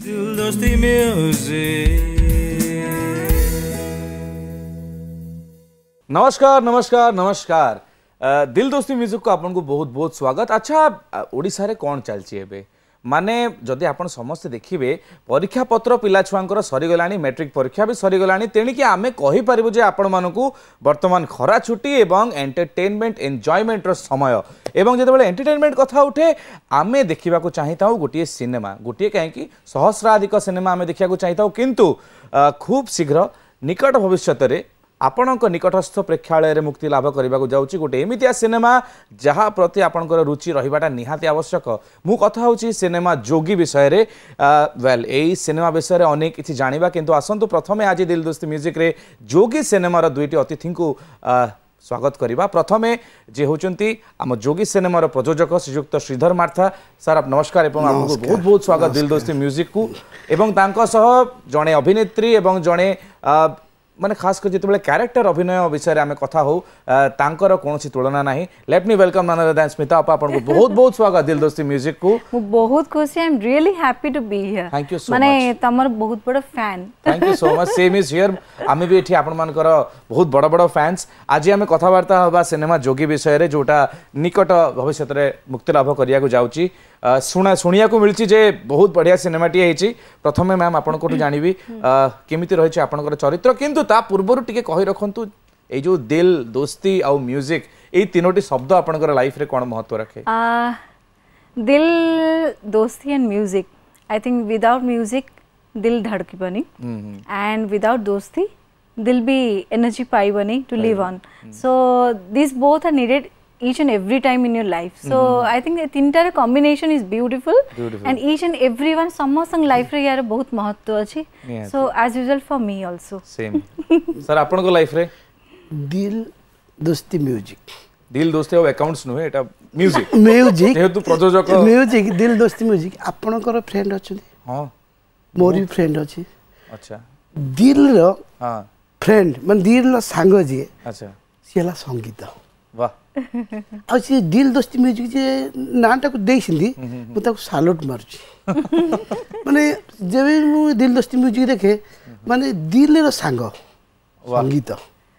Dil Dosti music. नमस्कार नमस्कार नमस्कार दिल दोस्ती म्यूजिक को आपन को बहुत बहुत स्वागत। अच्छा ओडिशा रे कौन चलची एबे माने जदि आपण समस्त देखिबे परीक्षा पत्र पिला छुआंकर सरी गलानी मैट्रिक परीक्षा भी सरी गलानी तेणी कि आमे कहि परिबो जे आपण मानकू वर्तमान खरा छुट्टी एवं एंटरटेनमेंट एन्जॉयमेंट रो समय एवं जदे बेले एंटरटेनमेंट कथा उठे आमे देखिबा को चाहिताउ गोटिए सिनेमा गोटिए काहे कि सहस्राधिक सिनेमा आमे देखिया को चाहिताउ किंतु खूब शीघ्र निकट भविष्य रे आपणक निकटस्थ प्रेक्षालय मुक्ति लाभ करने को जाऊँगी गोटे एमितिया सिनेमा जहाँ प्रति आपणकर रुचि रहिबाटा निहाती आवश्यक। मु कथा होची सिनेमा जोगी विषय रे वेल यही सिनेमा विषय रे अनेक किछि जानिबा किंतु आसंतु प्रथमे आज दिल दोस्ती म्यूजिक रे जोगी सिनेमार दुईटी अतिथि को स्वागत करवा। प्रथमे जे होचंती आम जोगी सिनेमार प्रयोजक श्रीयुक्त श्रीधर मार्था सर आप नमस्कार एवं आपको बहुत बहुत स्वागत दिल दोस्ती म्यूजिक को एवं तांको सह जड़े अभिनेत्री एवं जड़े माने खास कर जिते कैरेक्टर अभिनय विषय में कथा हो तांकर कौन सी तुलना नहीं। Let me welcome none other than Smita आपा आपन को बहुत बहुत स्वागत दिल दोस्ती म्यूजिक को। मु बहुत खुशी I am really happy to be here. Thank you so much माने तमर बहुत बड़ fan. Thank you so much same is here आमे भी एठी आपन मानकर बहुत बड़ बड़ फैंस। आज आमे कथा वार्ता होबा सिनेमा जोगी विषय रे जोटा निकट भविष्य रे मुक्ति लाभ करिया को जाउची शुणिया को मिलची जे बहुत बढ़िया सिनेमाटी है। प्रथमे मैम आपन को जानिबी केमिति रहिछि आपनकर चरित्र किंतु ता पूर्वरु टिके कहि रखंतु ए जो दिल दोस्ती और म्यूजिक ए तीनोटी शब्द आपनकर लाइफ रे कोन महत्व रखे? दिल दोस्ती and music I think without music दिल धड़किबनी एंड विदाउट दोस्ती दिल भी एनर्जी पाइबनी to live on. So this both are needed each and every time in your life. So I think the entire combination is beautiful and each and everyone समस्त life रे यार बहुत महत्व अछि. So as usual for me also same. Sir आपन को life रे दिल दोस्ती म्यूजिक दिल दोस्ती और अकाउंट्स नो एटा म्यूजिक म्यूजिक जेहेतु प्रयोजक म्यूजिक दिल दोस्ती म्यूजिक आपन को फ्रेंड अछि हां मोर भी फ्रेंड अछि। अच्छा दिल रो हां फ्रेंड मन दिल रो संग जे अच्छा सेला संगीत वाह आ से दिल दोस्ती म्यूजिक जे नाटा को देइसिंदी मु ताको सालूट मारछि माने जेबे मु दिल दोस्ती म्यूजिक देखे माने दिल रो संग संगीत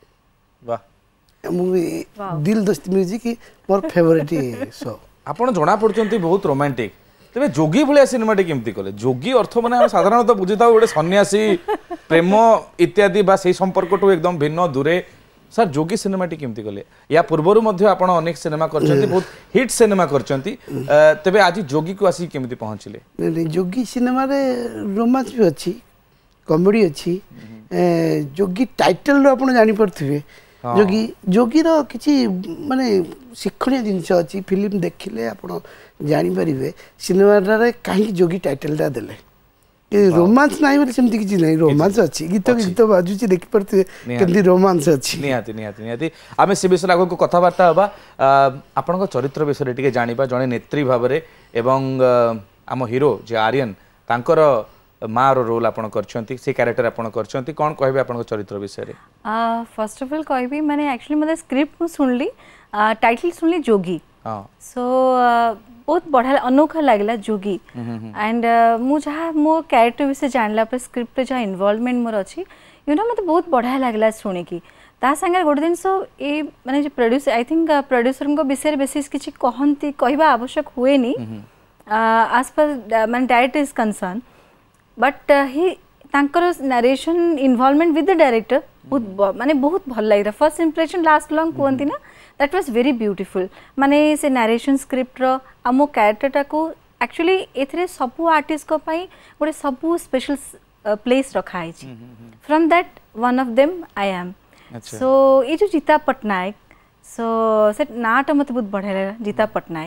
वाह मु दिल दोस्ती म्यूजिक मोर फेवरेट सो आपण जणा पड़चंती बहुत रोमांटिक तबे जोगी भलिया सिनेमाटी केमती कले? जोगी अर्थ माने हम साधारणतः बुझिताउ गोटे सन्यासी प्रेम इत्यादि बा सेही संपर्क टू एकदम भिन्न दूरे। सर जोगी सिनेमाटी केमती कले? या पूर्वरु मध्य आपण अनेक सिनेमा करचंती बहुत हिट सिनेमा करचंती तबे आज जोगी को आसी केमती पहुंचले? नहीं जोगी सिनेमा रे रोमांस भी अच्छी कॉमेडी अच्छी जोगी टाइटल रो आपण जानि परथिबे जोगी जोगी रो किछि माने शिक्षणीय जिंस अच्छी फिल्म देखिले आपण जानि परिबे सिनेमा रे काहे जोगी टाइटल दा देले रोमांस नाही बोले सेमती किछि नाही रोमांस अछि गीत गीत बाजुची देखि परते केमती रोमांस अछि निहाती निहाती निहाती आमे से विषय आगो को कथा वार्ता होबा आपन को चरित्र विषय टिके जानिबा जने नेत्री भाबरे एवं आम हीरो जे आर्यन तांकर माँ रो रोल आपन करछंती से कैरेक्टर आपन करछंती कोन कहबे आपन को चरित्र विषय रे? फर्स्ट ऑफ ऑल कहबी माने एक्चुअली मते स्क्रिप्ट मु सुनली टाइटल सुनली जोगी हां सो बहुत बढ़िया अनोखा लागला जोगी एंड मु जहाँ मो कैरेक्टर विषय जानला पर स्क्रिप्ट जहाँ इन्वॉल्वमेंट मोर अच्छी यू नो मत बहुत बढ़िया लागला शुणी की ता संगे गोटे दिन सो ए माने जो प्रोड्यूसर आई थिंक प्रोड्यूसर को विषय बेसिस किछि कहंती कहबा आवश्यक हुए नी एज पर माने director is concern but he तांकर narration involvement with the director बहुत माने बहुत भल लागरा फर्स्ट इंप्रेशन लास्ट लॉन्ग कहंती ना दैट वाज वेरी ब्यूटीफुल माने से नरेशन स्क्रिप्ट रो आमो कैरेक्टर को एक्चुअली एथरे सबु आर्टिस्ट को पई गोटे सबु स्पेशल प्लेस रखा है from that one of them I am. So ये जो जीता पटनायक सो से नाटा मत बहुत बढ़िया लगा जीता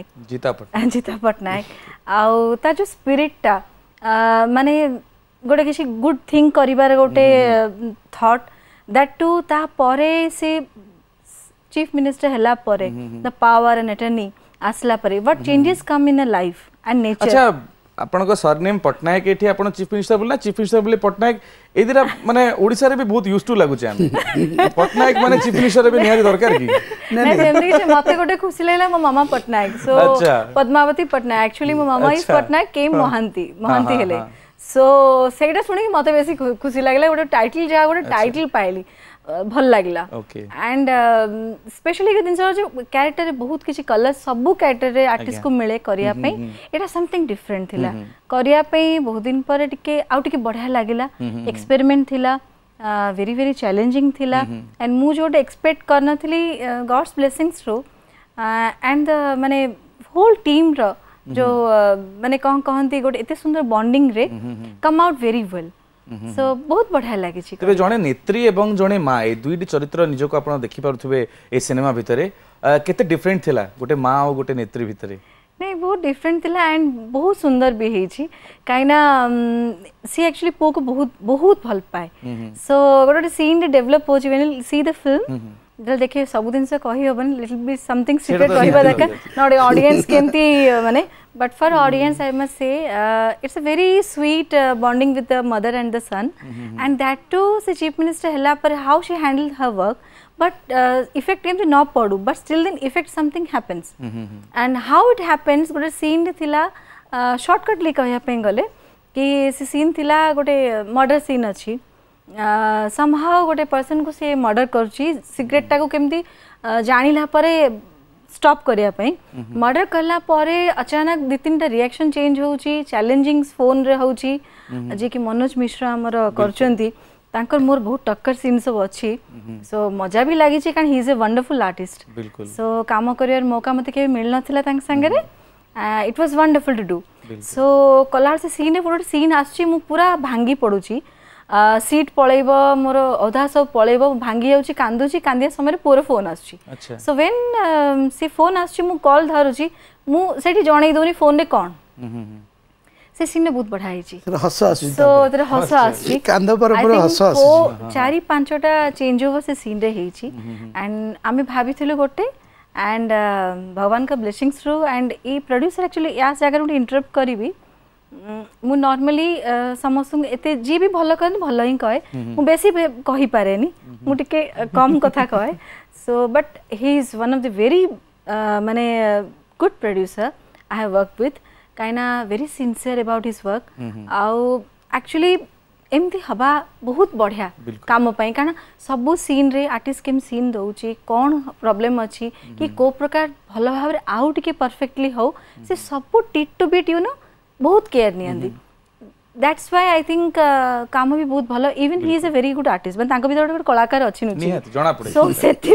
पटनायक आउ ता जो स्पिरिट ता माने गोटे किसी गुड थिंग करिबार गोटे थॉट दैट टू ता परे से चीफ मिनिस्टर हला परे द पावर एंड अटर्नी आसला परे what changes come in a life and nature. अच्छा आपण को सरनेम पटनायक एठी आपण चीफ मिनिस्टर बोलना चीफ मिनिस्टर बोले पटनायक ए दिरा माने ओडिसा रे भी बहुत यूज्ड टू लागु छै पटनायक माने चीफ मिनिस्टर भी निहारी दरकार की नहीं जेमरी के मते गोटे खुशी लागला मो मामा पटनायक सो पद्मावती पटनायक एक्चुअली मो मामा इज पटनायक के मोहंती हेले सो सेटा सुनी मते बेसी खुशी लागला गोटे टाइटल जहाँ गोटे टाइटल पाइली भल लागला एंड स्पेशली के दिन जो कैरेक्टर बहुत किसी कलर सबू कैरेक्टर आर्टिस्ट को मिले करिया पे एटा समथिंग डिफरेंट थिला करिया पे बहुत दिन पर टिके आउ टिके बढ़िया लागिला एक्सपेरिमेंट थिला वेरी वेरी चैलेंजिंग थिला एंड मु जो एक्सपेक्ट करना थी गॉड्स ब्लेसिंग्स रो एंड माने होल टीम रो जो माने कहती गोटे एते सुंदर बॉन्डिंग रे come out very well so बहुत बढ़िया लगी छी तबे जणे नेत्री एवं जणे माँ ए दुईटी चरित्र निजको आपण देखि पारुथबे ए सिनेमा भितरे केते डिफरेंट थिला गोटे माँ और गोटे नेत्री भितरे नहीं बहुत डिफरेंट थिला एंड बहुत सुंदर भी है छी काइना सी एक्चुअली पो को बहुत बहुत भल पाए सो गोटे सीन डेवलप हो when you see the film जल देखिए सब दिन से कही होबन लिटिल बिट समथिंग सीक्रेट रहिबा दरकार नॉट ऑडियंस केमती माने but for audience I must say it's a very sweet bonding with the mother and the son and that too से चीफ मिनिस्टर हला पर how she handle her work but effect केमती न पड़ू but still then effect something happens and how it happens गोटे scene थिला shortcutly कहया पे गले कि से सीन थिला गोटे मर्डर सीन अच्छी somehow गोटे पर्सन को से मर्डर करूची सिगरेट टाको केमती जानिला परे स्टॉप करिया पे मर्डर करला परे अचानक दि तीन रिएक्शन चेंज होउची चैलेंजिंग फोन रे होउची जे कि मनोज मिश्रा हमर करचंती तांकर मोर बहुत टक्कर सीन सब अच्छी सो मजा भी लगी कारण he is a wonderful artist so काम करियर मौका मते के मिल नथिला तांक संगे रे it was wonderful to do so कलार से सीन रे पूरा सीन आछी मु पूरा भांगी पडुची सीट पळैबो मोर अधा सब पळैबो भांगी जाउची कांदुची कांदिया समय पूरा फोन आछी सो व्हेन सी फोन आछी मु कॉल धरुची मु सेठी जणै दोनी फोन रे कोन से सीन बहुत बढ़ा है हस आसी सो तेरे हस आसी कांद पर पर हस आसी वो चारि पांचटा चेंज ओवर से सीन रे हेची एंड आमे भाबिथिलु गोटे एंड भगवान का blessings through and a producer actually या जगह उठी इंटरप्ट करिवि मु नॉर्मली समस्त एते जी भी भलो करन भलो ही कहे मु बेसी कहि पारेनी मु टिके कम कथा कहे so but he is one of the very माने good producer I have worked with काइना very sincere about his work आउ एक्चुअली एमती हवा बहुत बढ़िया काम पाई कारण सब सीन रे आर्टिस्ट केम सीन दउची कोन प्रॉब्लम अछि कि को प्रकार भलो भाव रे आउ टिके परफेक्टली हो से सब टिट टू बिट यू नो बहुत केयर नियंदी दैट्स व्हाई आई थिंक काम भी बहुत भलो even he is a very good artist बन तांको भीतर गोटे कलाकार अछि नु निहत जणा पड़े सो सेति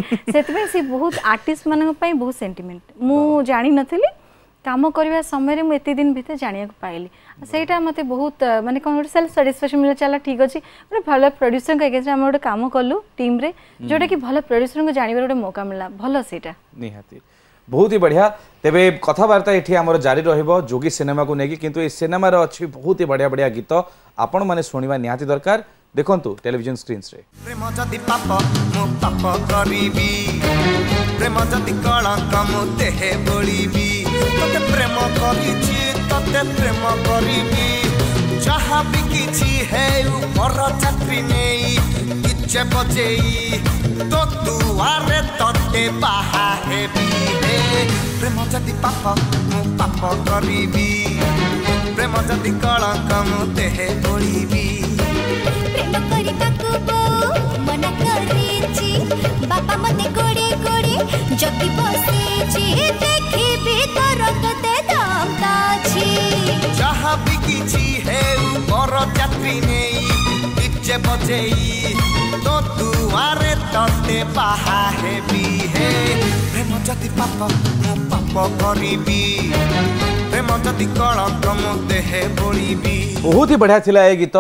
से बहुत आर्टिस्ट मन पई बहुत सेंटिमेंट मु जानि नथिली काम करवा समय मुझे एत दिन भितर जाना पाइली सेटा मते बहुत माने कौन गोटे सेल्फ साटिस्फैक्शन मिले चला ठीक अच्छे गोटे भल प्रोड्यूसर एगेंस्ट आम गोटे काम कलु टीम रे जोटा कि भल प्रोड्यूसर को जानवर गोटे मौका मिला भल सेटा निहाती बहुत ही बढ़िया तेबे कथबार्ता एठी हमर जारी रहइबो जोगी सिनेमा को नेकी किंतु ए सिनेमा रो अछि बहुत ही बढ़िया बढ़िया गीत आपण माने सुनिबा निहाती दरकार देखंतु टेलीविजन स्क्रीन्स रे प्रेम जदि पाप मो पाप करिबी प्रेम जदि कलंक मो देहे बोलिबी तोते प्रेम करिछि तोते प्रेम करिबी जहाँ भी किछि है ऊपर छात्री नेई किछे बजेई तो दुआरे तोते बाहा हेबी हे प्रेम जदि पाप मो पाप करिबी प्रेम जदि कलंक मो देहे बोलिबी प्रेम करी ताको मना करिछि बापा मते गोड़े गोड़े जगी बसेछि देखि भीतर तते दामता छी जहाँ भी किछि है ऊपर यात्री नेई किछे बजेई तो दुआरे तते बाहा हेबी हे प्रेम जदि पाप मो पाप करिबी प्रेम जदि कलंक मो देहे बोलिबी बहुत ही बढ़िया थिला ए गीत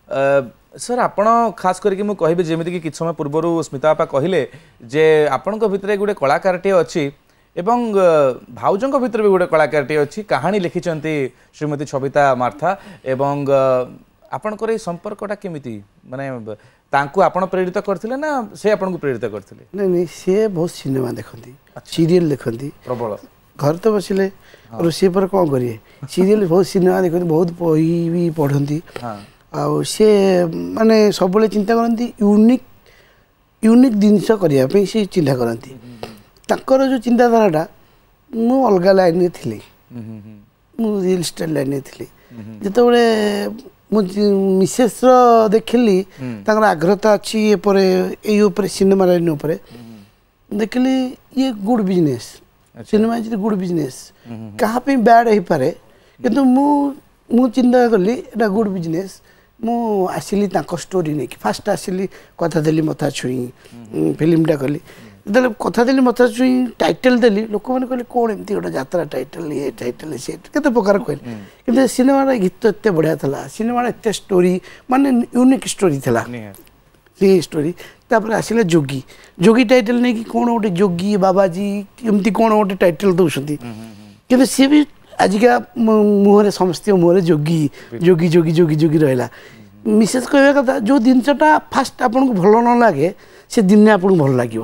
सर आपण खास करके मु कहबे जेमिति कि किछ समय पूर्वरु स्मिता बापा कहिले जे आपण को भितरे गुडे कलाकारटे अछि एवं भाउजंक भितर भी गुडे कलाकारटे अछि कहानी लिखिचंती श्रीमती सविता मार्था एवं आपण करे संपर्कटा केमिति माने तांको आपण प्रेरित करथिले ना से आपण को प्रेरित करथिले नहीं नहीं से बहुत सिनेमा देखंती सीरियल देखंती प्रबल घर तो बसिले रोषे पर कोन करिए सीरियल बहुत सिनेमा देखंती बहुत बही भी पढंती हां आउ से माने सबले चिंता करती यूनिक जिनस करने से चिंता करती ताकर जो चिंताधाराटा मु अलग लाइन रे थिले ମୁଁ ରିଲ୍ ଷ୍ଟାର ଲାଇନରେ ଥିଲି ଯେତେବେଳେ ମୁଁ ମିସେସ୍ ଦେଖିଲି ତାଙ୍କର ଆଗ୍ରହତା ଅଛି ଏପରେ ଏଇ ଉପରେ ସିନେମା ଲାଇନ୍ ଉପରେ ଦେଖିଲି ଇଏ good business cinema is good business କାହା ପାଇଁ ବ୍ୟାଡ୍ ହେଇପାରେ କିନ୍ତୁ ମୁଁ ଚିନ୍ତା କଲି ଏଇଟା ଗୁଡ୍ ବିଜନେସ୍ ମୁଁ ଆସିଲି ତାଙ୍କ ଷ୍ଟୋରି ନେଇକି ଫାଷ୍ଟ ଆସିଲି କଥା ଦେଲି ମଥା ଛୁଇଁ ଫିଲ୍ମଟା କଲି ଯେତେବେଳେ କଥା ଦେଲି ମଥା ଛୁଇଁ ଟାଇଟେଲ୍ ଦେଲି ଲୋକମାନେ କହିଲେ କ'ଣ ଏମିତି ଗୋଟେ ଯାତ୍ରା ଟାଇଟେଲ୍ ଇଏ ଟାଇଟେଲ୍ ସେ କେତେ ପ୍ରକାର କହିଲେ କିନ୍ତୁ ସିନେମାର ଗୀତ ଏତେ ବଢ଼ିଆ ଥିଲା ସିନେମାର ଏତେ ଷ୍ଟୋରି ମାନେ ୟୁନିକ୍ ଷ୍ଟୋରି ଥିଲା ସେ ଷ୍ଟୋରି ତାପରେ ଆସିଲେ ଯୋଗୀ ଯୋଗୀ ଟାଇଟେଲ୍ ନେଇକି କ'ଣ ଗୋଟେ ଯୋଗୀ ବାବାଜୀ ଏମିତି କ'ଣ ଗୋଟେ ଟାଇଟେଲ୍ ଦେଉଛନ୍ତି କିନ୍ତୁ ସିଏ ବି ଆଜିକା ମୁହଁରେ ସମସ୍ତଙ୍କ ମୁହଁରେ ଯୋଗୀ ଯୋଗୀ ଯୋଗୀ ଯୋଗୀ ଯୋଗୀ ରହିଲା ମିସେସ୍ କହିବା କଥା ଯେଉଁ ଜିନିଷଟା ଫାଷ୍ଟ ଆପଣଙ୍କୁ ଭଲ ନ ଲାଗେ ସେ ଦିନେ ଆପଣଙ୍କୁ ଭଲ ଲାଗିବ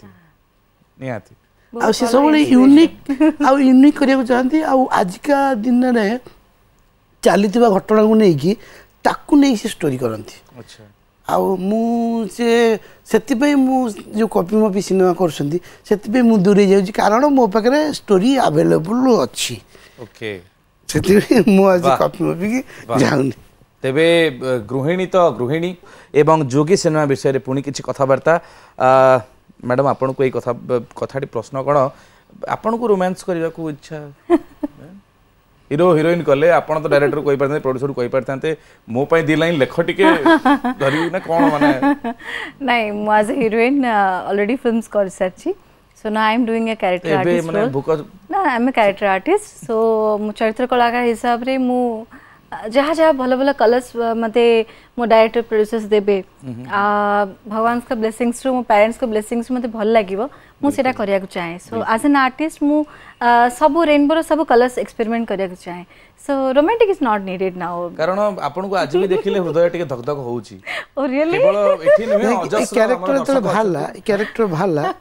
ଆଉ ସେ ସବୁବେଳେ ୟୁନିକ୍ କରିବାକୁ ଚାହାନ୍ତି ଆଉ ଆଜିକା ଦିନରେ ଚାଲିଥିବା ଘଟଣାକୁ ନେଇକି ତାକୁ ନେଇ ସେ ଷ୍ଟୋରି କରନ୍ତି ଆଉ ମୁଁ ସେଥିପାଇଁ ମୁଁ ଯେଉଁ କପି ମପି ସିନେମା କରୁଛନ୍ତି ସେଥିପାଇଁ ମୁଁ ଦୂରେଇ ଯାଉଛି କାରଣ ମୋ ପାଖରେ ଷ୍ଟୋରି ଆଭେଲେବୁଲ୍ ଅଛି ସେଥିପାଇଁ ମୁଁ ଆଜି କପି ମପିକି ଯାଉନି तेबे गृहिणी तो गृहिणी एवं जोगी सिनेमा विषय रे पुणी किछि कथाबार्ता मैडम आपन को कथा कथाटी प्रश्न कौन आपन को रोमांस करने को इच्छा हीरो हिरोइन कले आपन तो डायरेक्टर कहि पारते प्रोड्यूसर कहि पारते मो पई दी लाइन लेख टिके धरि ना कोन माने नहीं मु as a heroine already films कर साची so now I am doing a character artist role ना I am a character artist so मु चरित्र कलाकार हिसाब रे मु जहाँ जहाँ भल भल कलर्स मते मो डायरेक्टर प्रोड्यूसर्स देबे भगवान का ब्लेसिंग्स मो पेरेंट्स को ब्लेसिंग्स मते भल लागिवो मु सेटा करिया को चाहे सो एज एन आर्टिस्ट मु सब रेनबो सब कलर्स एक्सपेरिमेंट करिया को चाहे so romantic is not needed now कारण आपन को आज भी देखिले हृदय टिके धक धक होउची ओ रियली केवल एठी नहे अजस्र कैरेक्टर तो कैरेक्टर भाला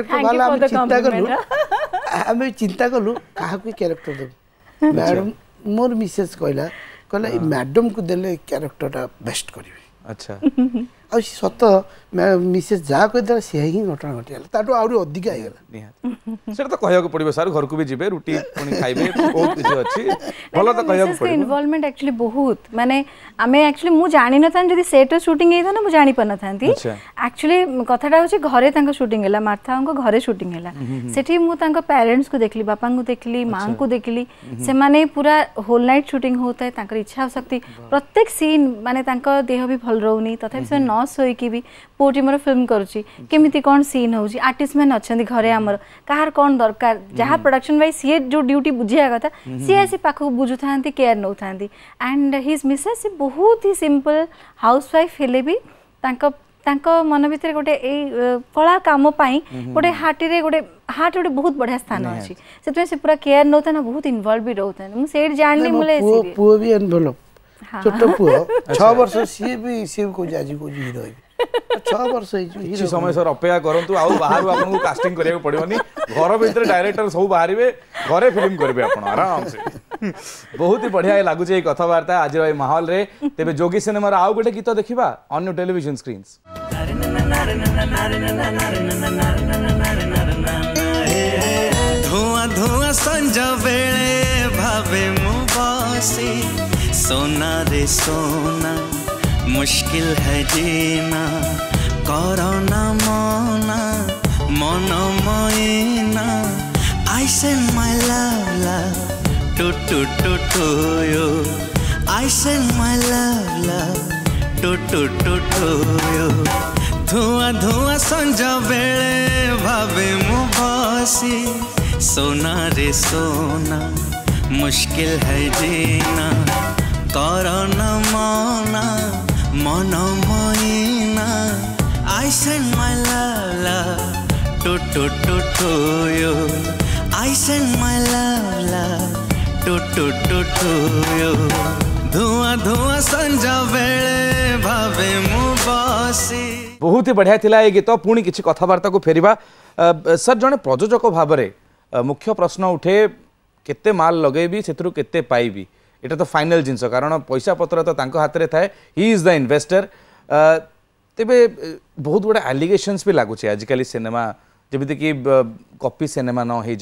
हम चिंता कलु काहा को कैरेक्टर दे मैडम मोर मिसेस कहला मैडम को देले कैरेक्टरटा बेस्ट करिवे अच्छा आ सत मिसेस जा कह से ही घटना घटिया ताटो आउरी अधिक आइ गेला निहात सेटा तो कहया को पड़िबो सर घर को भी जिबे रोटी पुनी खाइबे बहुत किछ अछि भलो तो कहया को पड़िबो इन्वॉल्वमेंट एक्चुअली बहुत माने आमे एक्चुअली मु जानि न थान जदी सेट शूटिंग हेता ना मु जानि पन थांती एक्चुअली कथाटा होची घरे तांका शूटिंग हैला मार्था को घरे शूटिंग हैला सेठी मु तांका पेरेंट्स को देखली बापा को देखली मां को देखली से माने पूरा होल नाइट शूटिंग होता है तांकर इच्छा शक्ति प्रत्येक सीन माने तांका देह भी भल रहउनी तथापि से न सोईकी भी पोटी मोर फिल्म करूची केमिति कोन सीन होउची आर्टिस्ट मैन अछंदी घरे हमर काहार कोन दरकार जहा प्रोडक्शन वाइज सी जो ड्यूटी बुझिया कथा सी ऐसे पाखो बुझु थांती केयर नो थांती एंड हिज मिसेस बहुत ही सिंपल हाउसवाइफ हेले भी तांको मन भितर गोटे कला काम पाई गोटे हार्ट गोटे बहुत बढ़िया स्थान अछि सेतमे से पूरा केयर नो था ना बहुत इन्वॉल्व भी रहता है मु सेड जानली मुले पुओ भी एनवेलप छोट पुओ 6 वर्ष सी को जाजी को जी रही 6 वर्ष हिरो समय सर अपेक्षा करंतु आउ बाहर आपन को कास्टिंग करिया पड़िबनी घर भीतर डायरेक्टर सब बाहरिबे घरे फिल्म करबे आपन आराम से बहुत ही बढ़िया लागु छै कथावार्ता आज ए माहौल रे तेबे जोगी सिनेमा रा आउ गोटे गीत देखिबा ऑन योर टेलीविजन स्क्रीन्स धुआं धुआं संज बेले भावे मु बसी सोना रे सोना मुश्किल है जीना कोरोना मना मन मोइना I send my love to you I send my love to you धुआं धुआं संज बेले भावे मु बसी सोना रे सोना मुश्किल है जीना कोरोना मना मन मोइना I send my love to you I send my love to you धुआं धुआं संज बेले भावे मु बसी बहुत ही बढ़िया थिला ए गीत पुणी किछि कथावार्ता को फेरिबा सर जने प्रयोजक भाव में मुख्य प्रश्न उठे केते माल लगेबी सेतरु केते पाइबी एटा तो फाइनल जिनस कारण पैसा पत्र तो तांको हाथ रे थाए ही इज द इन्वेस्टर तेबे बहुत गुड़ा एलिगेशंस भी लागुचे आजिकल सिनेमा जमिति कि कॉपी सिनेमा न हो जाऊ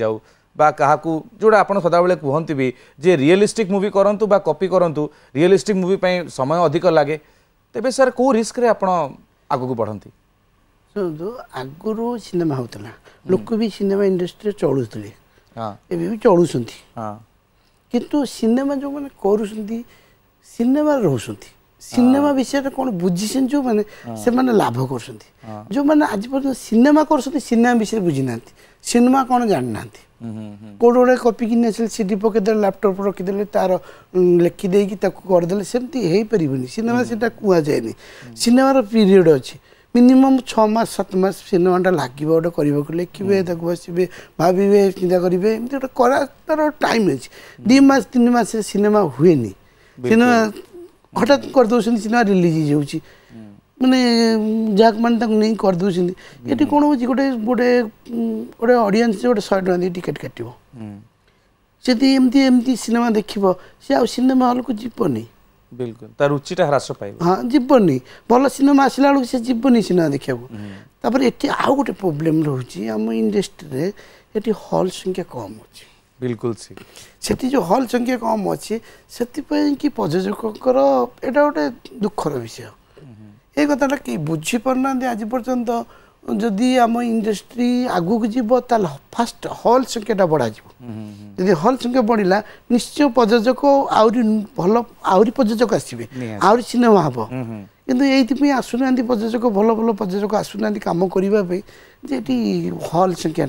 बा काहाकू जोड़ा आपण सदाबेले कहते भी जे रियलिस्टिक मूवी करंतु बा कॉपी करंतु रियलिस्टिक मूवी पई समय अधिक लागे तेबे सर को रिस्क रे आपण आगु को बढ़ंती सुनतो आगुरु सिनेमा होतला लोक भी सिनेमा इंडस्ट्री चलुतले हां एबे भी चलुसंती हां किंतु सिनेमा जो माने करूसंती सिनेमा रहउसंती सिनेमा विषय कौन बुझीसें जो मैंने से माने लाभ करसंती जो माने आज पर्यंत सिनेमा करसंती सिनेमा विषय बुझी नांती सिनेमा कौन जान नांती कोडोड़े कॉपी कि नेसल सीडी पके दे लैपटॉप रखी देले तार लिखि देकी ताको कर देले सेमती हेई परिबनी सिनेमा सेटा कुआ जायनी सिनेमा रो पीरियड अछि मिनिमम 6 मास 7 मास सिनेमाटा लागिबो ओटा करबो को लिखिबे ताको बसिबे भाबिबे चिंता करिबे एमती ओटा करा तार टाइम अछि 2 मास 3 मास सिनेमा हुएनी सिनेमा हठात कर दउछन सिनेमा रिलीज जाउची माने जाक मान तक नहीं कर दउछन एटी कोन होची गोटे गोटे गोटे ऑडियंस गोटे 100 टका दे टिकट काटिबो सेती एमती एमती सिनेमा देखिबो से आ सिनेमा हॉल को जिपनी बिल्कुल तार रुचिटा ह्रास पाइबो हां जिपनी भलो सिनेमा आसिला लोग से जिपनी सिनेमा देखिबो तापर एटी आ गोटे प्रॉब्लम रहउची हम इंडस्ट्री रे एटी हॉल संख्या कम होची बिल्कुल से जो हॉल संख्या कम अच्छी से कि प्रयोजकर एटा गोटे दुखर विषय ये कथा कि बुझीपारना आज पर्यंत जदि आम इंडस्ट्री आगू जीव फास्ट हॉल संख्याटा बढ़ा जी हॉल संख्या बढ़ला निश्चय प्रयोजक आहरी भल आहरी प्रयोजक आसवे आहरी सिनेमा हम किंतु ये आसुना प्रयोजक भल भल प्रयोजक आसुना कम करने हॉल संख्या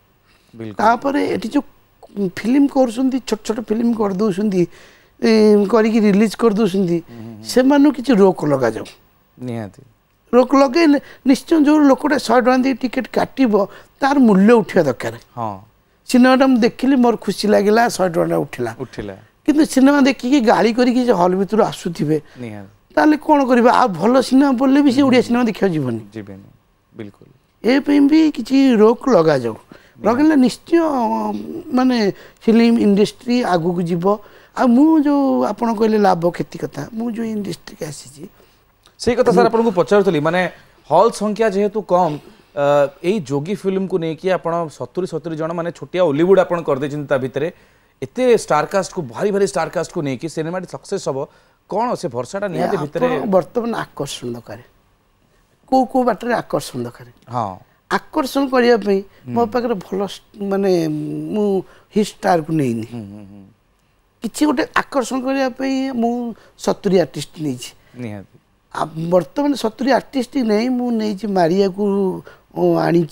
ना जो फिल्म कर छोट छोट फिल्म कर दौरान करी रिलीज कर दौरान से किसी रोक लगा जाऊ निहाती रोक लगे निश्चय जो लोकटा 100 टका दे टिकट काटिबो तार मूल्य उठिया दरकार हां सिनेमाटा मु देखिली मोर खुशी लागिला 100 टका उठिला किंतु सिनेमा देखिकी गाली करिकी हॉल भीतर आसुथिबे निहाती ताले कोन करबा आ भलो सिनेमा बोलले भी से उड़िया सिनेमा देखिया जीवनी बिल्कुल ए पे भी किसी रोक लगा जाऊ लगेगा निश्चय माने फिल्म इंडस्ट्री आगू को जीव आ मु जो आपण कहले लाभ क्षति कथा मु जो इंडस्ट्री के आसी से कथा सर आपन को पचारतली माने हॉल संख्या जेहेतु कम एई जोगी फिल्म को नेकी आपण 70 जन माने छोटिया हॉलीवुड आपण कर दे चिंता भितरे एते स्टार कास्ट को भारी भारी स्टार कास्ट को नेकी सिनेमा सक्सेस हबो कोन से भरसाटा निहाते भितरे वर्तमान आकर्षण दरकार को बाटरे आकर्षण दरकार हां आकर्षण करने मो पाखे भल माने मु हिस्टार को नहीं किसी गोटे आकर्षण करने मु 70 आर्टिस्ट नहीं बर्तमान 70 आर्टिस्ट नहीं मुझे मारिया को आनी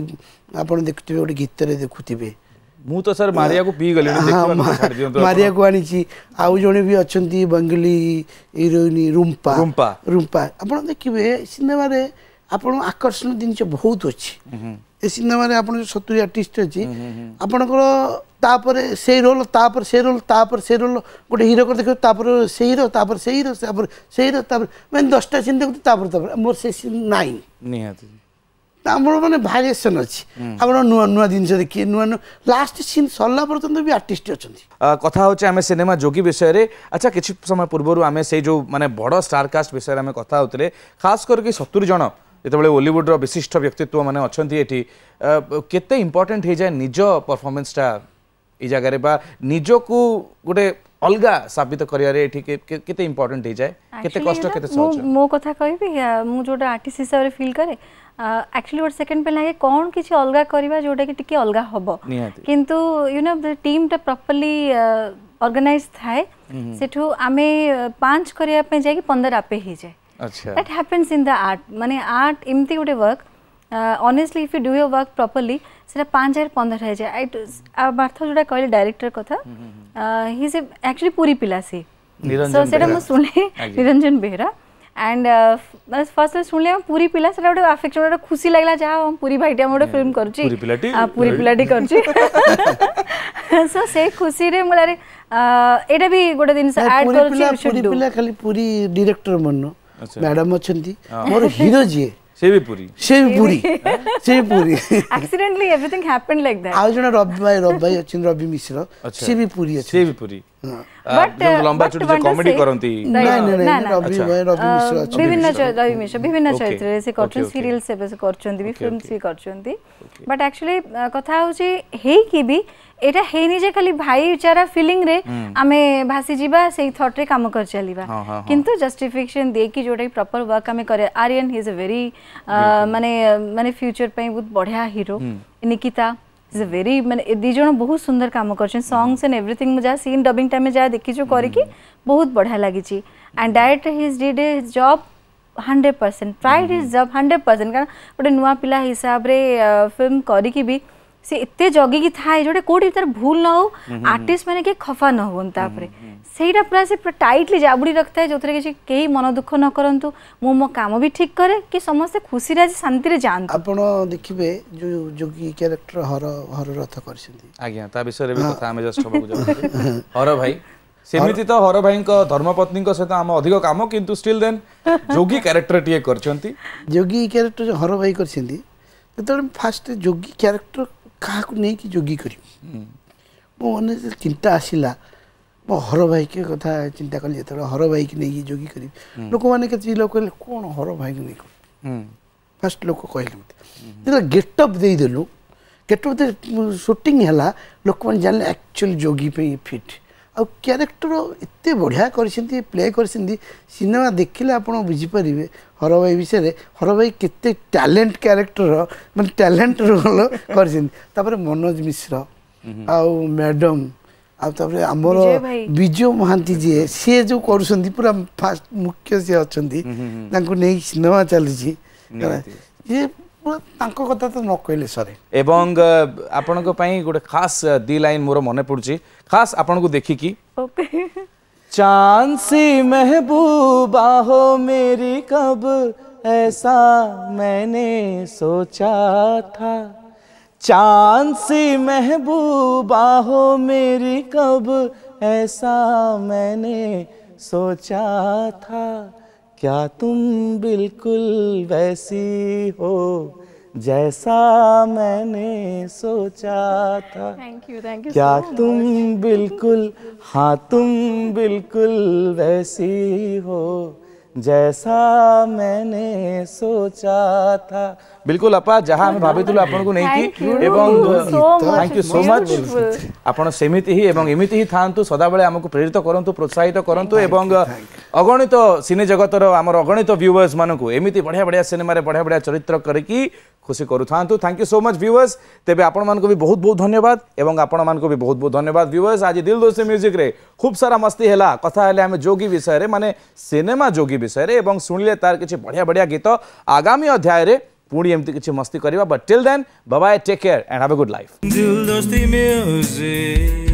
आप देखुवे गोटे गीत देखुवे मु तो सर मारिया को पी गली मारिया को आनी आउ जड़े भी अच्छा बंगाली हिरोइन रूम्पा रूम्पा रूम्पा आप देखिए सिनेमा आपण आकर्षण जिनस बहुत अच्छी ए सिनेमा रे आपण 70 आर्टिस्ट अच्छी आपणकर तापर से रोल तापर से रोल तापर से रोल गोटे हीरो कर देखो तापर से हीरो तापर से हीरो तापर से हीरो तापर मैं 10टा सीन देखो तापर तापर मोर से सीन नाइन निहाती हमर माने भारिएशन अच्छी आपण नुआ नुआ जिनस देखिए नुआ लास्ट सीन सरला पर्यंत भी आर्टिस्ट अछंती कथा होचे आमे सिनेमा जोगी विषय रे अच्छा किछि समय पूर्वरु आमे से जो माने बड़ स्टार कास्ट विषय रे आमे कथा होतले खास करके 70 जन जिते हॉलीवुड विशिष्ट व्यक्तित्व माने अछंती एठी केते इंपोर्टेंट हे जाय निज परफॉर्मेंसटा ए जगह रे बा निज को गोटे अलगा साबित करिया रे एठी केते इंपोर्टेंट हे जाय केते कष्ट केते सहज मो कथा कहबी मु जोटा आर्टिस्ट हिसाब रे फील करे एक्चुअली वर सेकंड पे लागे कोन किछि अलगा करबा जोटा कि टिके अलगा हबो किंतु यू नो द टीम टा प्रॉपर्ली ऑर्गेनाइज थाए सेठू आमे 5 करिया पे जाय कि 15 आपे ही जाय अच्छा that happens in the art माने आर्ट एमती गोटे work honestly if you do your work properly सेटा 5-15 है जाय मार्था जोटा कहले डायरेक्टर कथा ही इज एक्चुअली पूरी पिला से सो सेटा म सुनले निरंजन बेहरा एंड फर्स्ट सुनले पूरी पिला सेटा गोटे अफेक्शन गोटे खुशी लागला जा हम पूरी भाईटी हम गोटे फिल्म करछि पूरी पिलाटी करछि सो से खुशी रे मुलारे एटा भी गोटे दिन से ऐड करछि पूरी पिला खाली पूरी डायरेक्टर मननो मैडम अछंती मोर हीरो जी से भी पूरी accidentally everything happened like that आ जण रवि भाई अछन रवि मिश्र से भी पूरी लंबा चुटी जो कॉमेडी करंती विभिन्न रवि मिश्र विभिन्न चरित्र से करछन सीरियल से करछन भी फिल्म से करछन बट एक्चुअली कथा होची हे कि भी एटा हे नि जे खाली भाईचारा फीलिंग रे आमे भासी जीवा सेही थॉट रे काम कर चलीबा किंतु जस्टिफिकेशन दे कि जोटा प्रॉपर वर्क आमे करे Aryan he is a very माने माने फ्यूचर पे बहुत बढ़िया hero Nikita is a very माने दी जण बहुत सुंदर काम करछन सॉन्ग्स एंड एवरीथिंग मुझे सीन डबिंग टाइम में जा देखि जो करी कि बहुत बढ़िया लागी छी and director he did his job 100% tried his job 100% कारण गोटे नुआ पिला हिसाब रे फिल्म करी कि भी से इत्ते जगी की थाए जोटे कोडी तर भूल न हो आर्टिस्ट माने के खफा न होन तापरे सेटा पूरा से टाइटली जाबुडी रखता है जोतरे के केही मन दुख न करंतु मो काम भी ठीक करे कि समस्त खुशी राज शांति रे जान आपण देखिबे जो जोगी कैरेक्टर हर रथ करछंती आज्ञा ता विषय रे भी कथा हम जस्ट होबा जाऊ हर भाई सेमिति तो हर भाई को धर्मपत्नी को सहित हम अधिक काम किंतु स्टिल देन जोगी कैरेक्टर टिए करछंती जोगी कैरेक्टर जो हर भाई करछंती तो फास्ट जोगी कैरेक्टर क्या नहीं कि जोगी करी मो मन चिंता आसला मो हर भाई के कथा चिंता कली जो हर भाई की नहीं जोगी करी लोक मैंने के लोग कहले कौन हर भाई को नहीं कर फास्ट लोक कहले मत गेटअप देदेलु गेटअप शूटिंग है लोक मैंने जान एक्चुअल जोगी पे फिट आ क्यारेक्टर एत बढ़िया कर प्ले कर सिनेमा देखिले आप बुझीपारे हर भाई विषय हर भाई केते टैलेंट क्यारेक्टर माने टैलेंट रोल कर मनोज मिश्र आउ मैडम आमर विजय महांती जी सी जो कर पूरा फास्ट मुख्य सी अच्छा नहीं सिनेमा चलुची कथा तो न कहले सरे एवं आपण को पई गोटे खास दी लाइन मोर मने पड़ुची खास आपण को देखि की चांद सी महबूबा हो मेरी कब ऐसा मैंने सोचा था चांद सी महबूबा हो मेरी कब ऐसा मैंने सोचा था क्या तुम बिल्कुल वैसी हो जैसा मैंने सोचा था थैंक यू क्या तुम बिल्कुल हाँ तुम बिल्कुल वैसी हो जैसा मैंने सोचा था बिल्कुल अपा जहाँ हम भावितलु आपन को नहीं की एवं थैंक यू सो मच आपण सेमिति ही एवं एमिति ही थांतु सदा बेले हमको प्रेरित करंतु प्रोत्साहित करंतु एवं अगणित सिने जगतर आमर अगणित व्यूअर्स मानकु एमिति बढ़िया बढ़िया सिनेमा रे बढ़िया बढ़िया चरित्र करकी खुशी करू थांतु thank you so much viewers तेबे आपण मान को भी बहुत बहुत धन्यवाद एवं आपण मान को भी बहुत बहुत धन्यवाद व्यूअर्स आज दिल दोस्ती म्यूजिक रे खूब सारा मस्ती हैला कथा हैले हम जोगी विषय रे माने सिनेमा जोगी विषय रे एवं सुनिले तार किछि बढ़िया बढ़िया गीत आगामी अध्याय रे पुणी एमती किछि मस्ती करबा but till then bye bye take care and have a good life दिल दोस्ती म्यूजिक